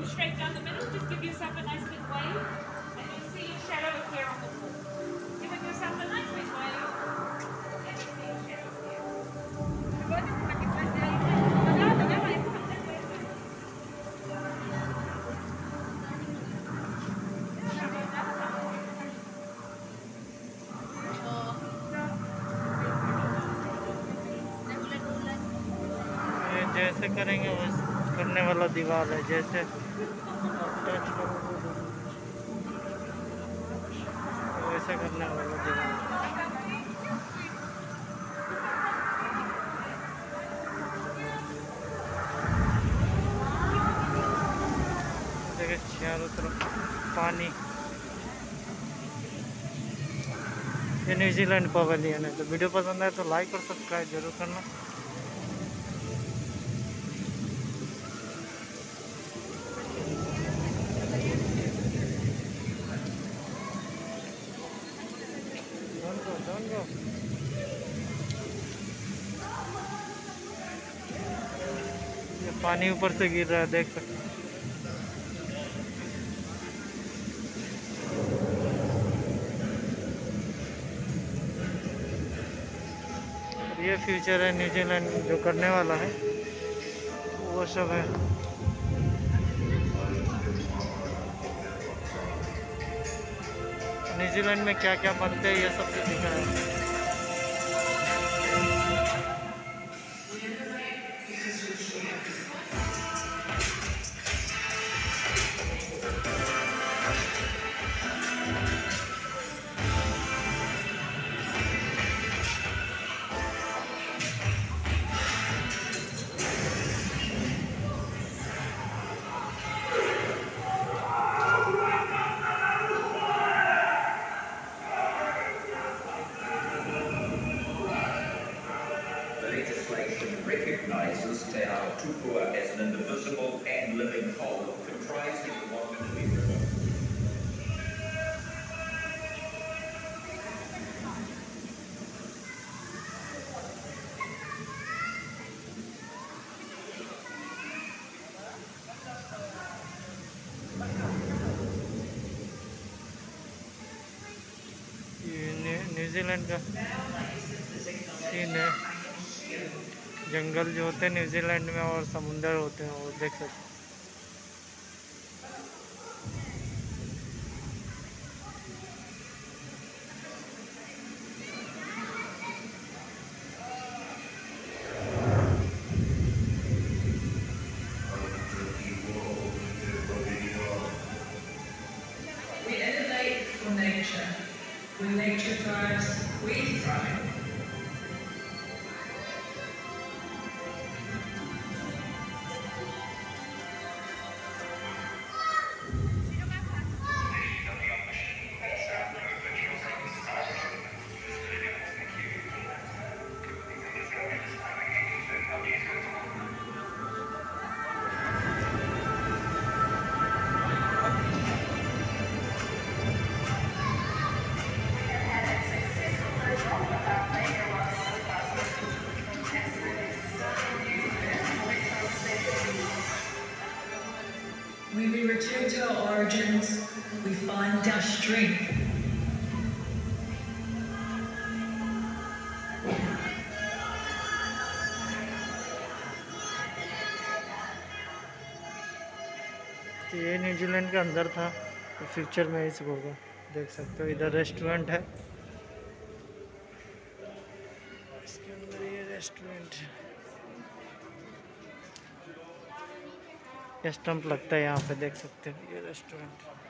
straight down the middle. Just give yourself a nice big wave, and you'll see your shadow appear on the wall. Giving yourself a nice big wave, and you see your shadow appear. ये जैसे करेंगे वैसे करने वाला दीवार है, जैसे touch करोगे वैसे करने वाला दीवार। देखिए चारों तरफ पानी। ये न्यूजीलैंड पवेलियन है। तो वीडियो पसंद आए तो लाइक और सब्सक्राइब जरूर करना। Don't go. ये पानी ऊपर से गिर रहा है, देख सकते हैं। ये फ्यूचर है न्यूजीलैंड जो करने वाला है वो सब है। न्यूजीलैंड में क्या क्या बनते हैं ये सब भी दिखा है। Legislation recognizes Te Ao Tupua as an indivisible and living whole comprising of one individual. New Zealand का सीन है। जंगल जो होते हैं न्यूजीलैंड में और समुंदर होते हैं, वो देख सकते हैं। We innovate for nature. When nature thrives, we thrive. When we return to our origins, we find our strength. तो ये न्यूजीलैंड के अंदर था, तो फ्यूचर में इस होगा। देख सकते हो इधर रेस्टोरेंट है, इसके अंदर ये रेस्टोरेंट है। स्टंप लगता है यहाँ पे, देख सकते हो ये रेस्टोरेंट।